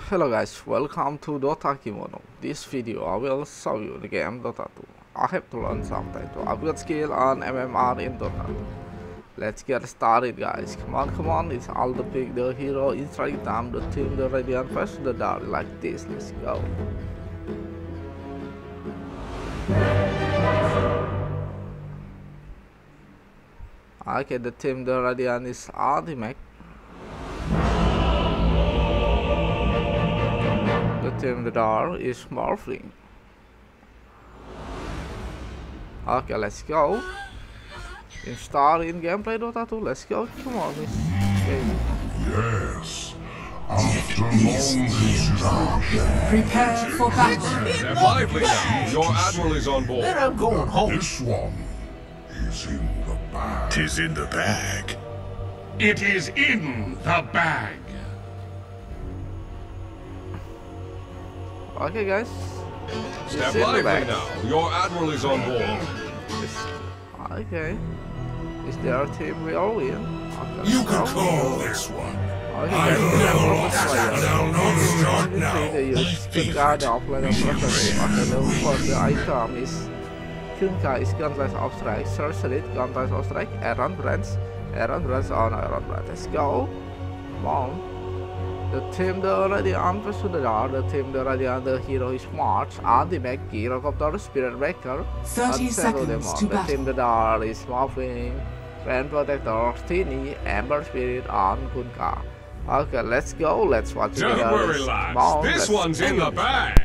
Hello guys, welcome to Dota Kimono. This video I will show you the game Dota 2. I have to learn something to upgrade skill on MMR in Dota 2. Let's get started guys. Come on, it's all the pick the hero in strike time, the team, the radiant first, the dark like this. Let's go. Okay, the team, the radiant is ultimate. Team the dark is morphing. Okay, let's go. Start in gameplay Dota 2. Let's go. Come on, this game. Yes. After long hesitation. Prepare for battle. They're lively now. Your admiral is on board. Then I'm going home. This one is in the bag. Tis in the bag. It is in the bag. Okay, guys. Step lively now. Your admiral is on board. Okay. Is there a team we all win? Okay, You can call this one. Okay, I guys. know, and I'll not start now. The Kunkka The Offlaner the item is Kunkka is Kunkka The Offlaner, Sorcery, Kunkka The Offlaner, Iron Branch on Iron Branch. Let's go. Come on. The team the Radiant versus the Dark, the team the Radiant, the hero is March, Ultimate, Gyrocopter, Spirit Breaker, 30 seconds to the battle. team the Dark is Morphing, Fan Protector, Tini, Amber Spirit on Kunkka. Okay, let's go, let's watch it. Don't worry, lads. This one's in the bag.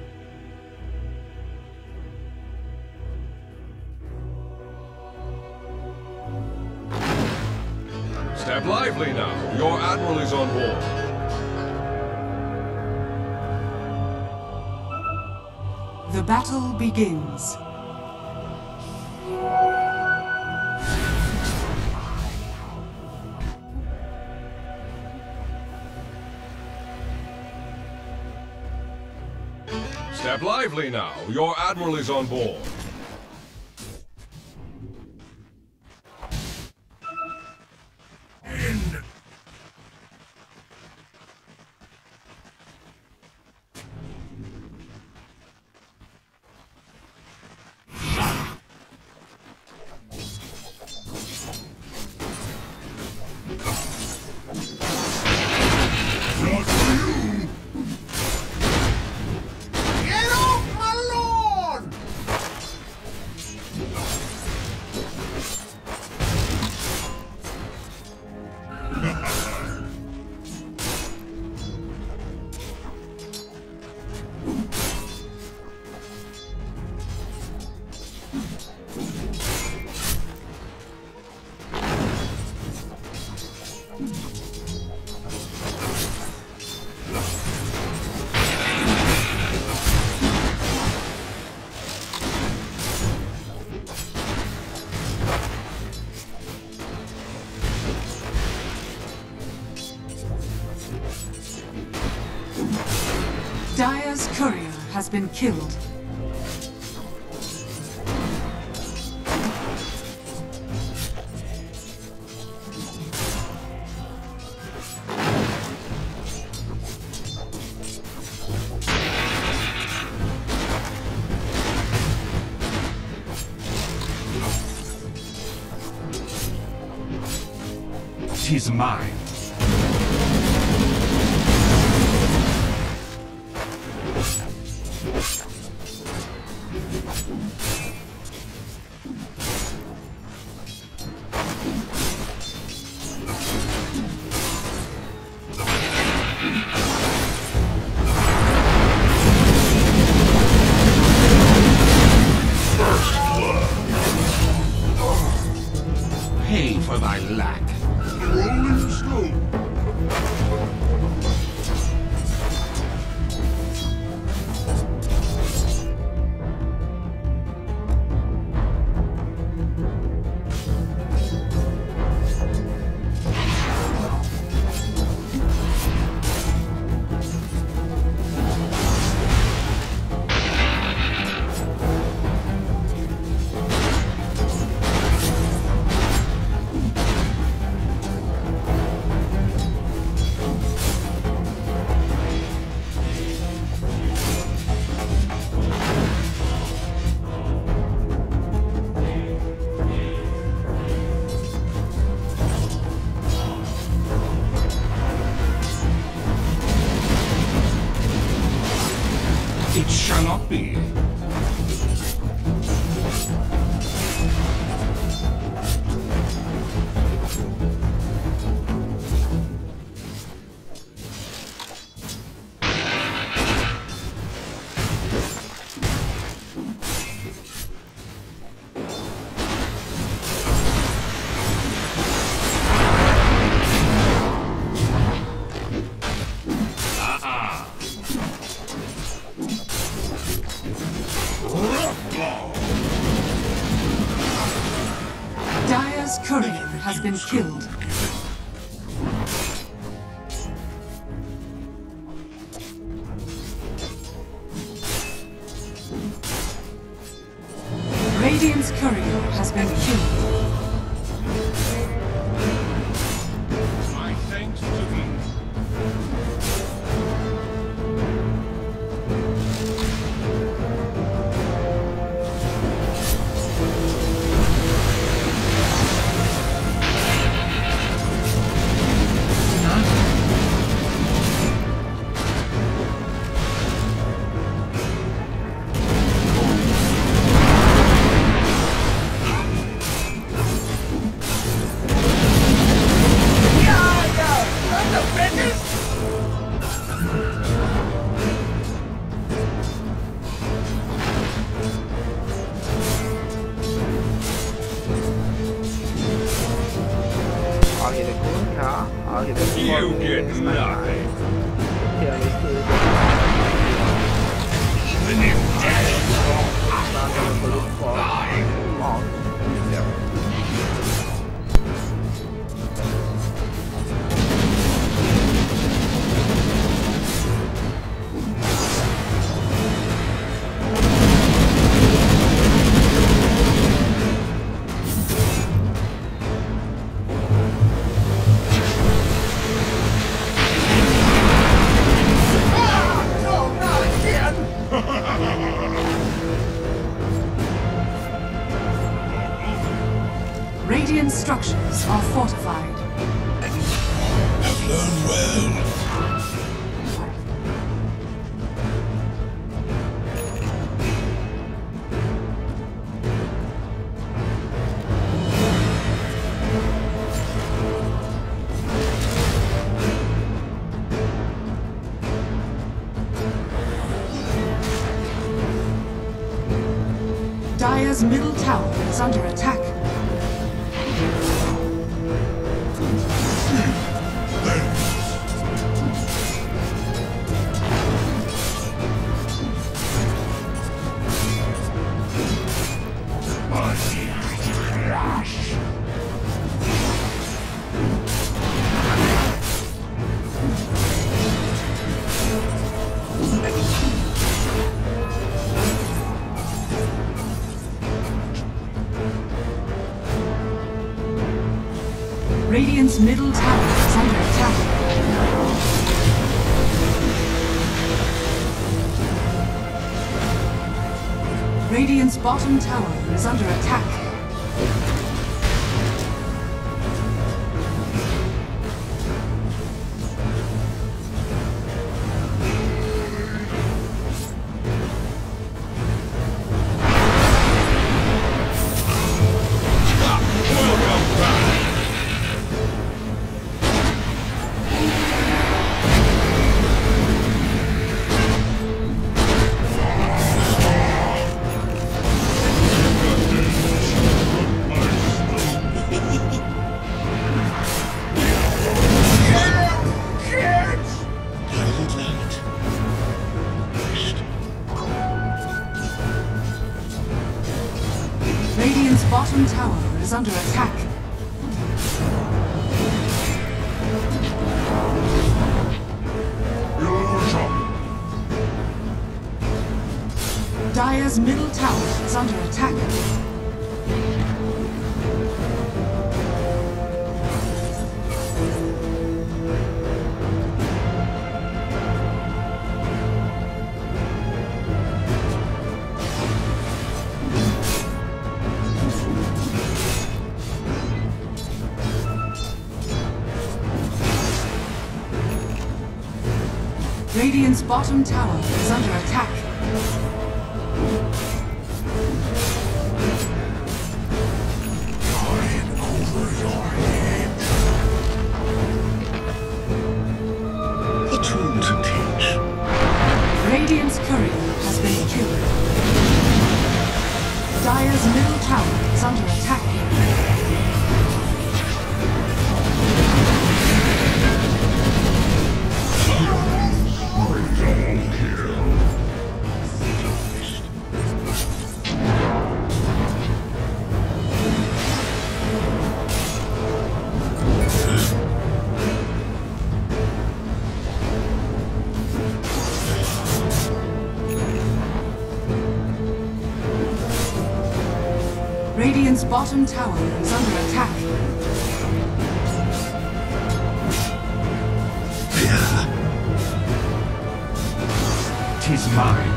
Step lively now. Your admiral is on board. The battle begins. Step lively now. Your admiral is on board. Dire's courier has been killed. Tis mine. Pay for thy lack. Rolling stone. be. Dire's courier has been killed. Radiant's courier has been killed. My thanks to thee. Akhirnya Kunkka, akhirnya You get nothing. Kill is good. Even if death Not gonna look for long. Yeah. Radiant structures are fortified. Have learned well. Dire's middle tower is under attack. Radiant's middle tower is under attack. Radiant's bottom tower is under attack. Radiant's bottom tower is under attack. Dire's middle tower is under attack. Radiant's bottom tower is under attack. bottom tower is under attack. Tis mine.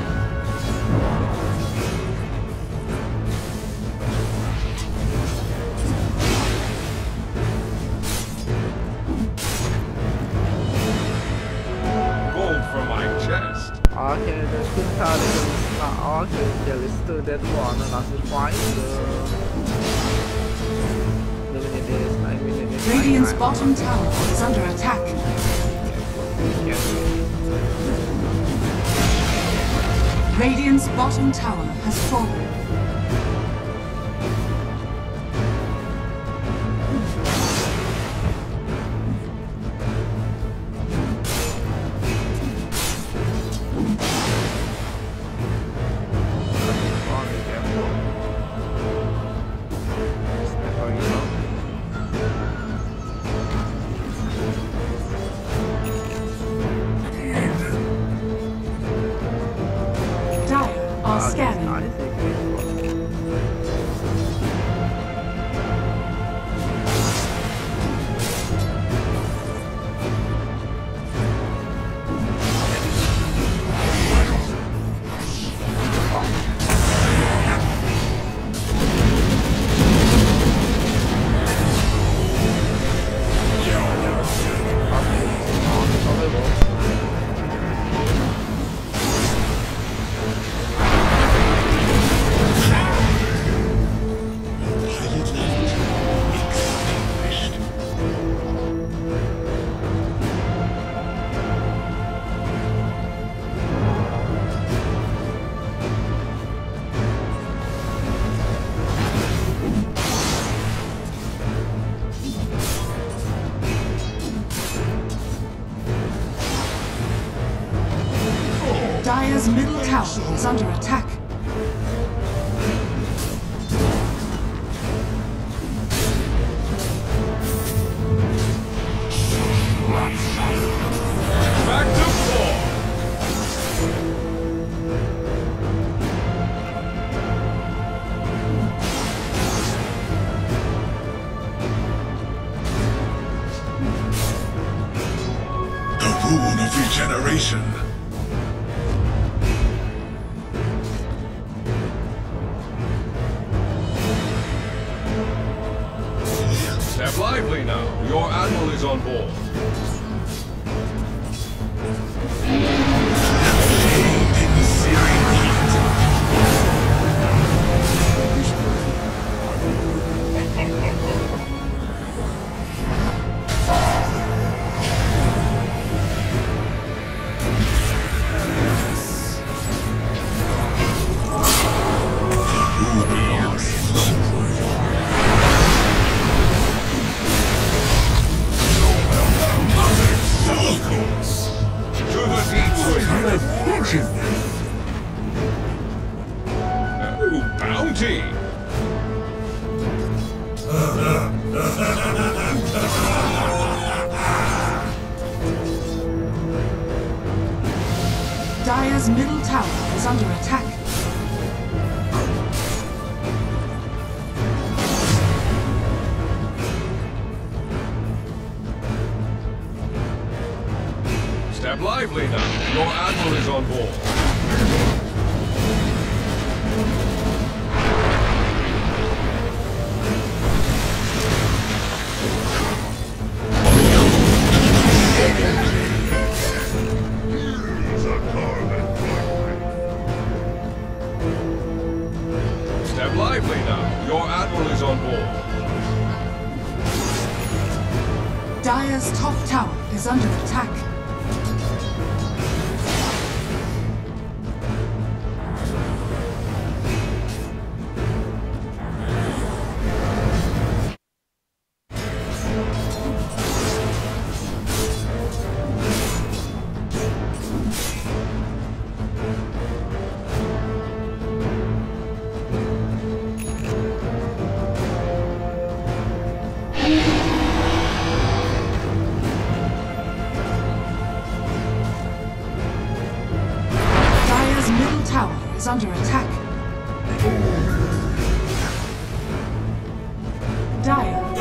Gold for my chest. Okay, the Kunkka is not okay. There is still that one, and that's fine. The minute is 9 minutes. Radiant's bottom tower is under attack. Radiant's bottom tower has fallen. Dire's middle tower is under attack. Back to 4. The rune of regeneration. Step lively now. Your admiral is on board. Ooh, bounty! Dire's middle tower is under attack. Step lively now. Your admiral is on board. Step lively now. Your admiral is on board. Dire's top tower is under attack.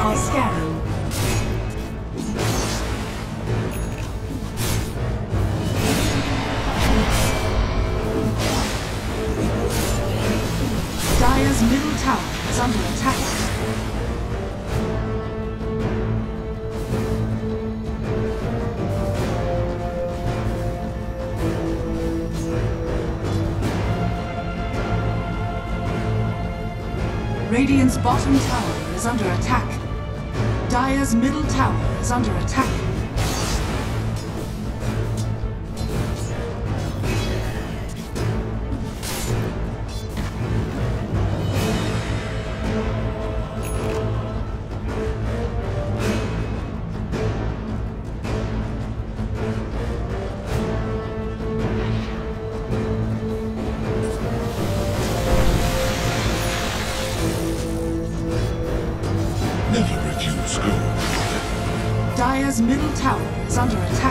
are scanning. Dire's middle tower is under attack. Radiant's bottom tower is under attack. Dire's middle tower is under attack. Never refuse gold. Dire's middle tower is under attack.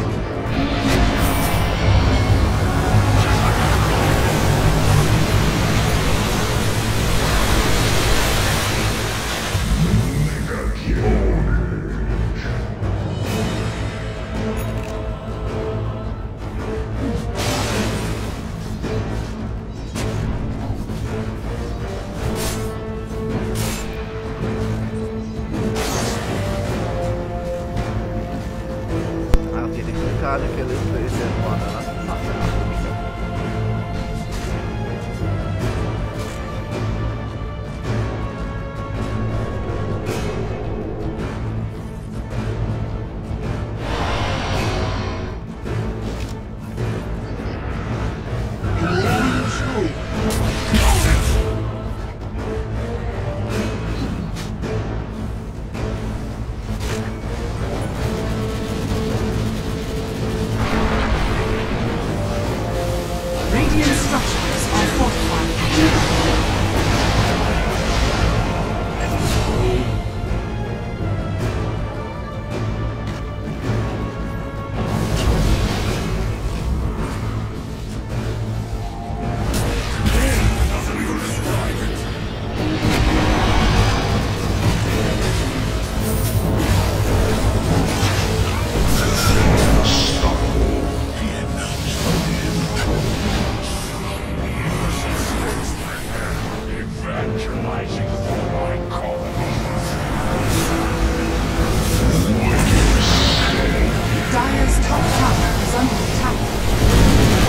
Aquele cara que ele fez semana passada. Radiant structures are fortified. Evangelizing for my colony. Dire's top tower is under attack.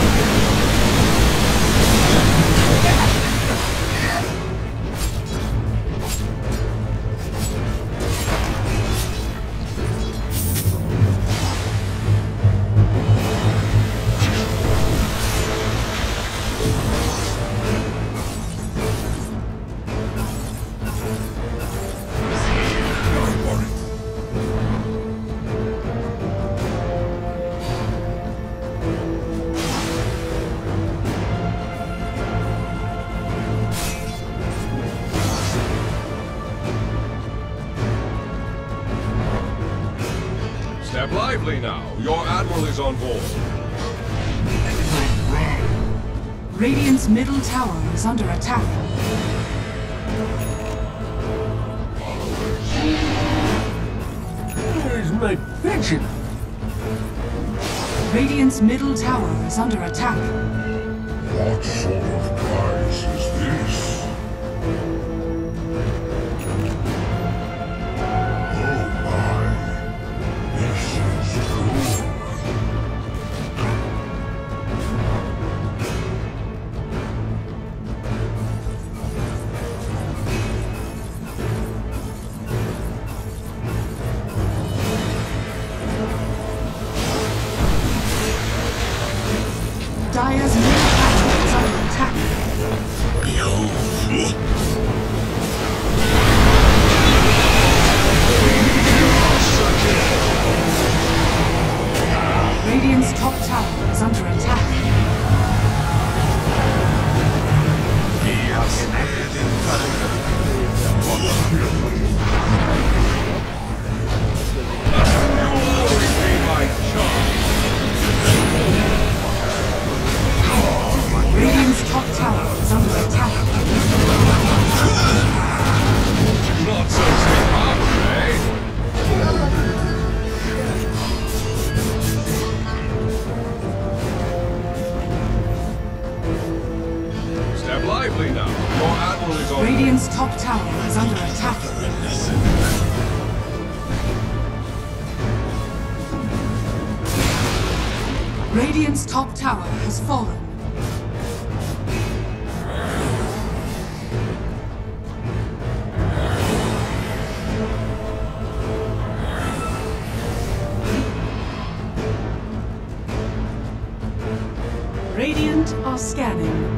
Not worried. Step lively now. Your admiral is on board. Radiant's middle tower is under attack. Where's my pension? Radiant's middle tower is under attack. What sort of prize is this? Oh my. This is good. Dire's middle tower is under attack. Radiant's top tower has fallen. Radiant are scanning.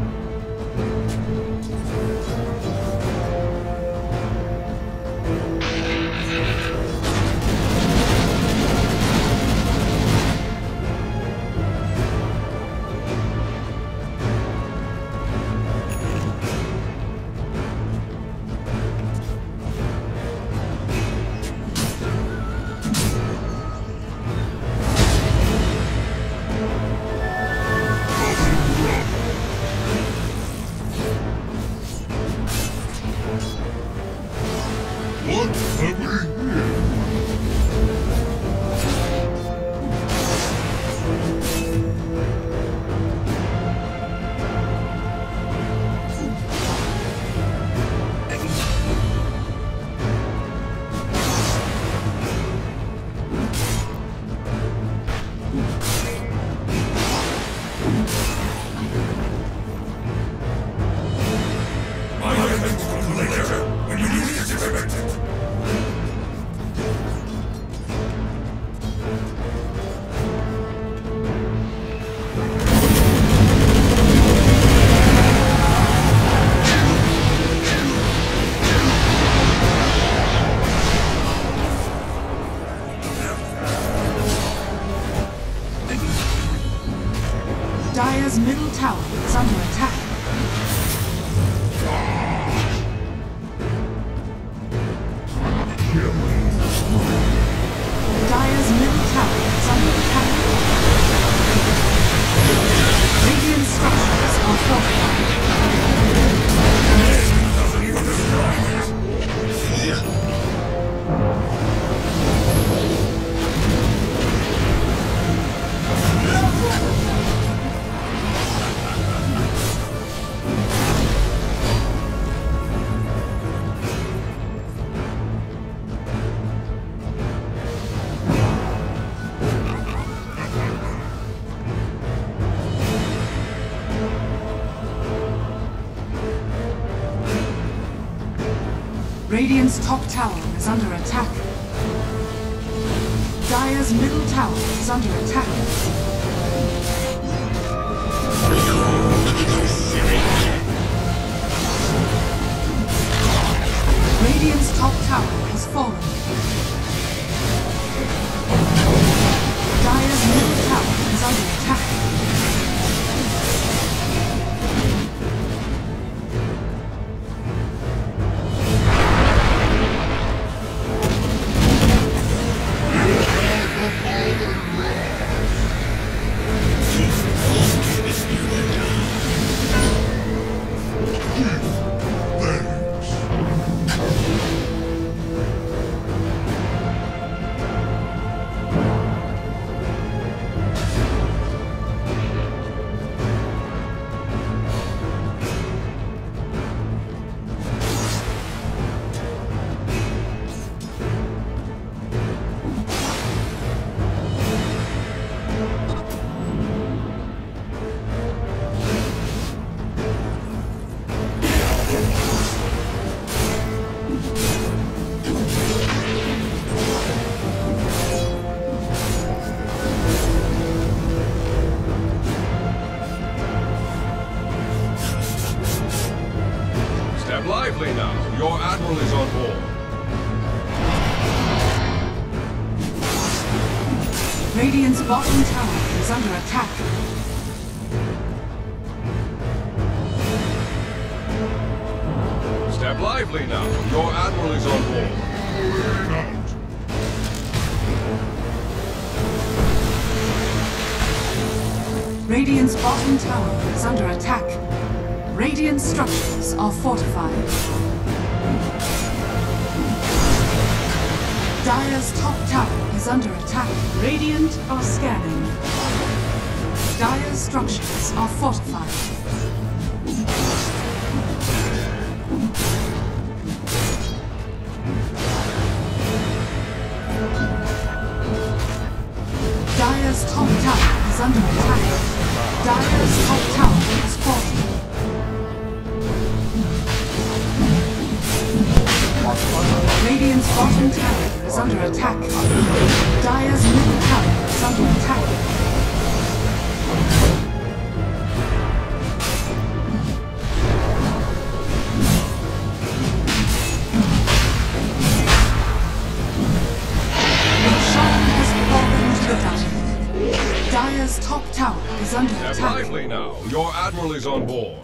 Dire's middle tower is under attack. Dire's middle tower is under attack. Radiant structures are fortified. Radiant's top tower is under attack. Dire's middle tower is under attack. Radiant's top tower has fallen. Dire's middle tower is under attack. Lively now. Your admiral is on board. Radiant's bottom tower is under attack. Step lively now. Your admiral is on board. Radiant's bottom tower is under attack. Radiant structures are fortified. Dire's top tower is under attack. Radiant are scanning. Dire's structures are fortified. Dire's top tower is is under attack. Dire's top tower is falling. Radiant's bottom tower is under attack. Dire's middle tower is under attack. Dire's top tower is under Step attack. lively now. Your admiral is on board.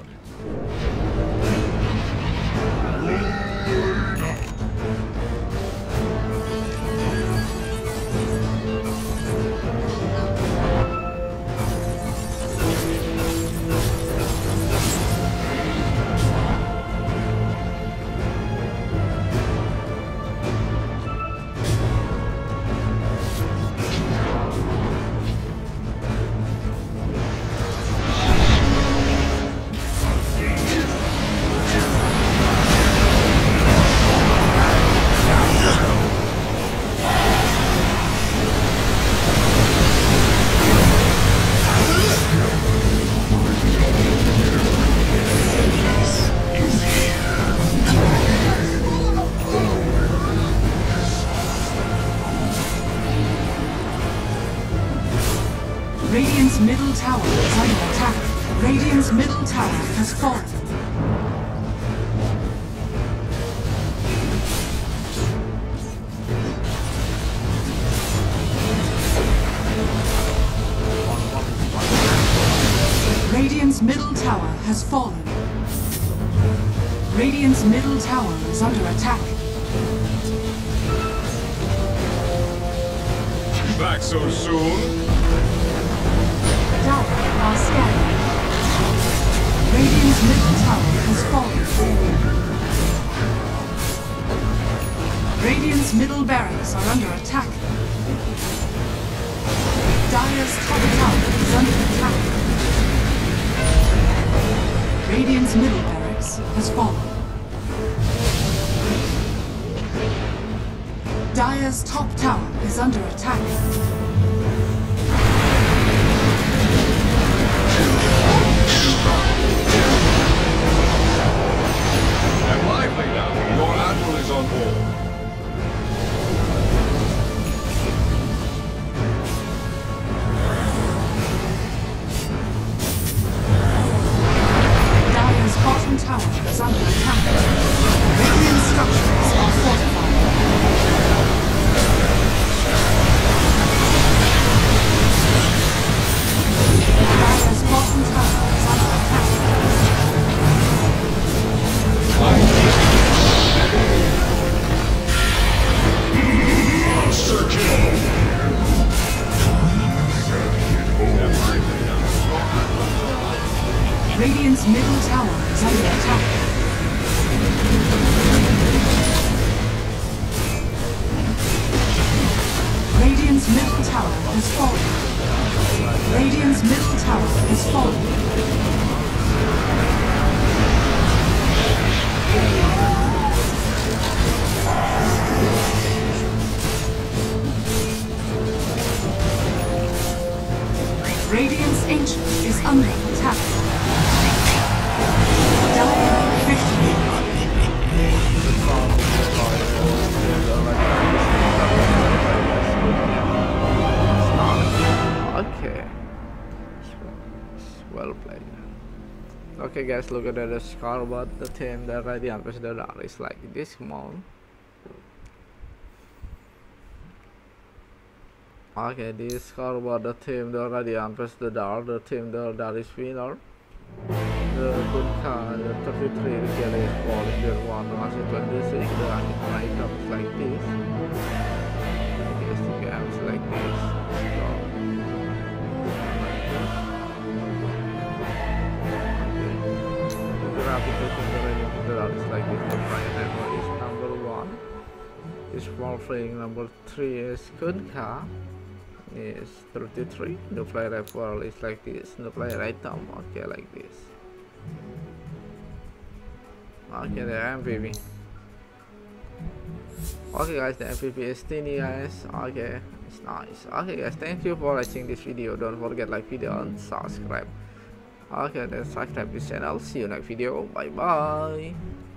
Radiant's middle tower is under attack. Radiant's middle tower has fallen. Radiant's middle tower has fallen. Radiant's middle tower is under attack. Back so soon? Dire are scanning. Radiant's middle tower has fallen. Radiant's middle barracks are under attack. Dire's top tower is under attack. Radiant's middle barracks has fallen. Dire's top tower is under attack. Step lively now. Your admiral is on board. Dire's bottom tower is under attack. Radiant structures are fortified. Dire's bottom tower is under attack. Monster kill! Radiant's middle tower is under attack. Radiant's middle tower has fallen. Radiant's middle tower has fallen. Radiant's ancient is under attack. Dire victory. Okay. Well played. Okay guys, look at the scoreboard. The team that Radiant vs the Dark is like this. Come on. Okay, this scoreboard, the team the Radiant vs the Dark. The team the Dark is winner. The Kunkka, the 33, the Kelly is falling, the 126, the item is like this. Yes, the game is like this. The reputation the Radiant vs the Dark is like this. The fire network is number 1. This small fling number 3 is Kunkka. Is 33. The player rifle is like this. The player item, okay, like this. Okay, the MVP. Okay guys, the MVP is Tini guys. Okay, It's nice. Okay guys, thank you for watching this video. Don't forget like video and subscribe. Okay, then subscribe this channel. See you next video. Bye bye.